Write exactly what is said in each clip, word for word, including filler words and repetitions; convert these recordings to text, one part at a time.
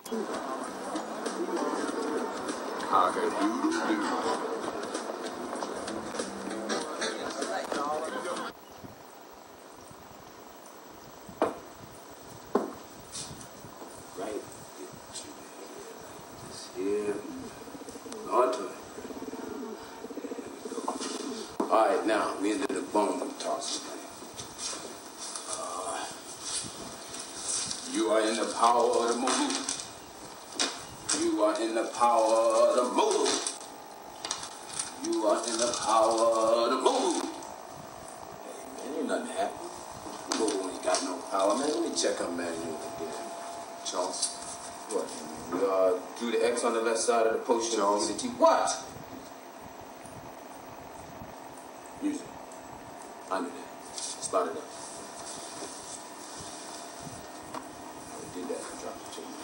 Cock-a-doodle-doo. Alright, now, we into the bone toss. Uh, you are in the power of the Mobu. You are in the power of the Mobu. You are in the power of the Mobu. Hey, man, ain't nothing happening. Mobu ain't got no power, man. Let me check her manual again. Charles. What? You, uh, do the X on the left side of the potion. Charles. What? Music. I knew that. Start it up. We did that and dropped the chain.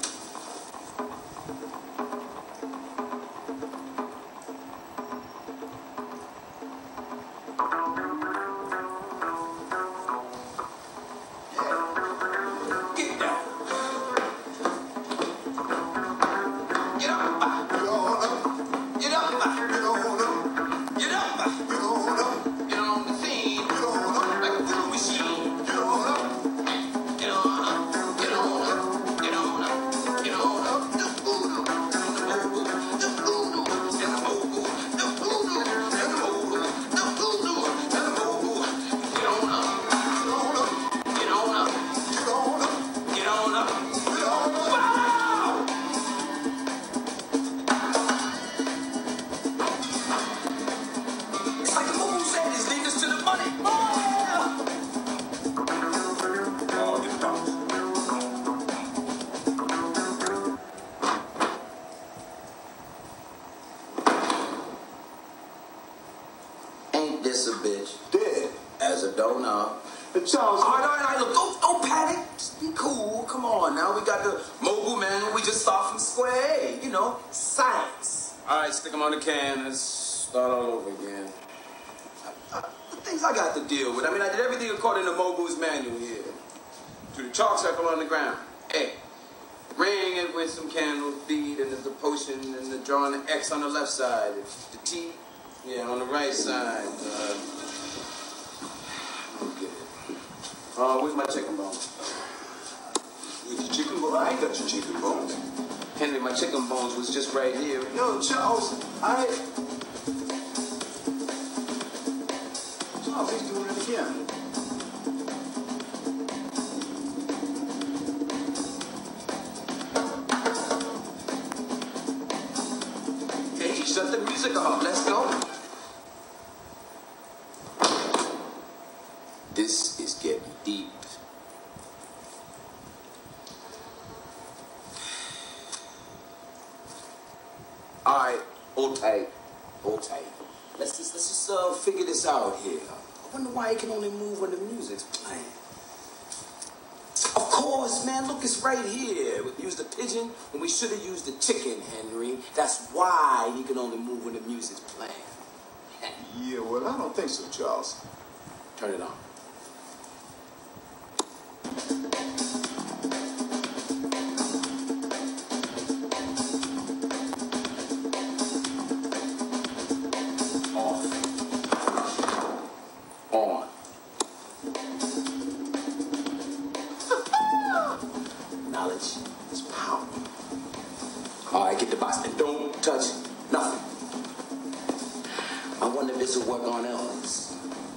Get down. Get up. Get up. Get up. Get up. Get on the scene. Like a voodoo machine. Get on up. Get on up. Get on up. Get on up. Get on up. The voodoo. The voodoo. And the voodoo. The voodoo. And the voodoo. The voodoo. And the voodoo. Get on up. Get on up. Get on up. Get on up. Wow! It's like the Mobu said, it's lead us to the money. Oh, Oh, get bounced. Ain't this a bitch? Dead. As a donut. And Charles. All right, all right, all right, look, don't, don't panic. Just be cool. Come on now. We got the Mobu man. We just start from square A. You know, science. All right, stick them on the can. Let's start all over again. I, I, the things I got to deal with. I mean, I did everything according to Mobu's manual here. Do the chalk circle on the ground. A. Ring it with some candles, bead, and the potion, and the drawing the X on the left side. The T, yeah, on the right side. Uh, I don't get it. Uh, where's my chicken bones? With your chicken bone? I ain't got your chicken bones. Henry, my chicken bones was just right here. Yo, Charles, I... Charles, he's doing it again. Hey, shut the music off. Let's go. This is getting deep. All right, hold tight, hold tight. Let's just let's just uh, figure this out here. I wonder why he can only move when the music's playing. Of course, man. Look, it's right here. We used the pigeon when we should have used the chicken, Henry. That's why he can only move when the music's playing. Yeah, well, I don't think so, Charles. Turn it on. On. Knowledge is power. All right, get the box and don't touch nothing. I wonder if this will work on Elvis.